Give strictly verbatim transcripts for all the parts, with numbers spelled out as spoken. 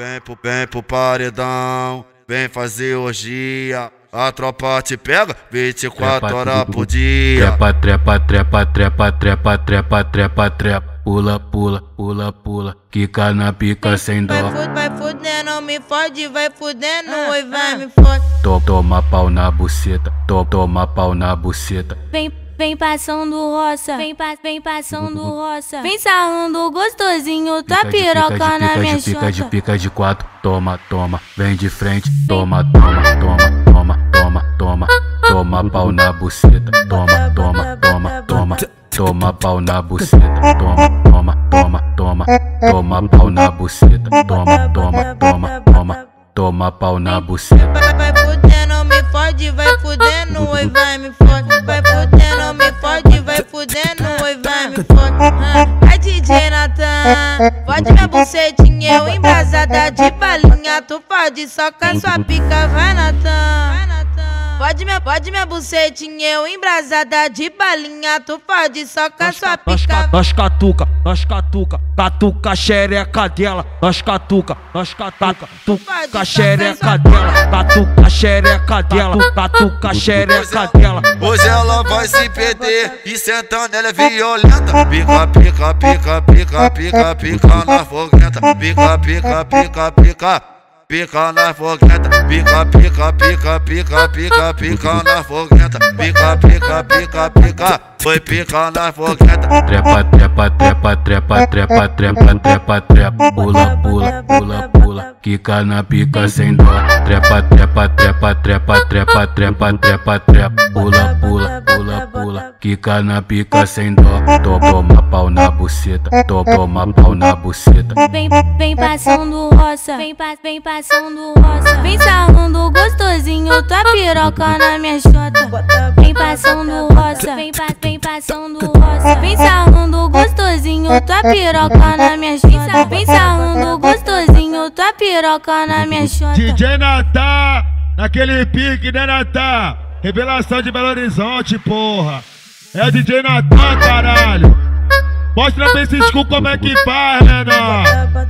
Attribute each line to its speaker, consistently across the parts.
Speaker 1: vem pro, vem pro paredão, vem fazer orgia. A tropa te pega vinte e quatro horas por dia.
Speaker 2: Trepa, trepa, trepa, trepa, trepa, trepa, trepa, trepa. Pula, pula, pula, pula, quica na pica sem dó.
Speaker 3: Vai, vai fudendo, me fode, vai fudendo, oi, vai, me fode.
Speaker 2: Toma pau na buceta, toma pau na buceta.
Speaker 4: Vem, vem passando roça, vem, pa, vem passando roça. Vem sarrando gostosinho, tua piroca na minha chota.
Speaker 2: Pica de pica de quatro, toma, toma, vem de frente, toma, toma, toma, toma, toma, toma, toma pau na buceta, toma, toma, toma, toma, toma pau na buceta, toma, toma, toma, toma, toma pau na buceta, toma, toma, toma, toma, toma pau na buceta.
Speaker 3: Vai, vai fudendo, me fode, vai fudendo, oi, vai, me fode. Vai fudendo, me fode, vai fudendo, oi, vai, me fode. Ai, D J Natan, fode minha bucetinha, eu embrasada de balinha. Tu fode só com a sua pica, vai, Natan. Pode minha, pode minha bucetinha, eu embrasada de balinha. Tu pode só com a sua pica.
Speaker 5: Nós catuca, nós catuca, catuca xereca dela. Nós catuca, nós catuca, catuca xereca dela. Catuca xereca dela, catuca xereca dela.
Speaker 1: Hoje ela vai se perder e sentando ela é violenta. Pica, pica, pica, pica, pica, pica na foguenta. Pica, pica, pica, pica. Pica na foguenta, pica, pica, pica, pica, pica, pica na foguenta, pica, pica, pica, pica, foi pica na foguenta.
Speaker 2: Trepa, trepa, trepa, trepa, trepa, trepa, trepa, trepa, pula, pula, pula, pula, quica na pica sem dó. Trepa, trepa, trepa, trepa, trepa, trepa, trepa, trepa, pula, pula, pula, pula, quica na pica sem dó. Toma pau na buceta, toma pau na buceta.
Speaker 4: Vem, vem passando roça, vem, vem passando Passando roça. Vem sarrando gostosinho, tua piroca na minha chota. Vem passando roça, vem, pa, vem passando roça. Vem sarrando gostosinho, tua piroca na minha chota. Vem sarrando gostosinho, tua piroca na minha chota.
Speaker 6: D J Natan, naquele pique, né, Natan? Revelação de Belo Horizonte, porra. É D J Natan, caralho. Mostra pra esses cu como é que faz, menor.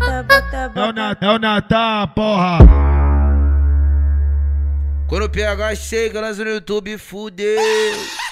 Speaker 6: É o Natan, é o Natan, porra.
Speaker 7: Quando o P H chega, lança no YouTube, fudeu.